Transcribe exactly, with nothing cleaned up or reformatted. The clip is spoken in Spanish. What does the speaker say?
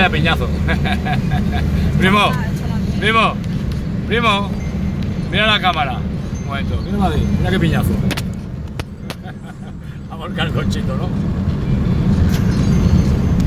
vaya piñazo. Primo, primo, primo, mira la cámara. Un momento, mira Madrid, mira qué piñazo. A volcar el cochito, ¿no?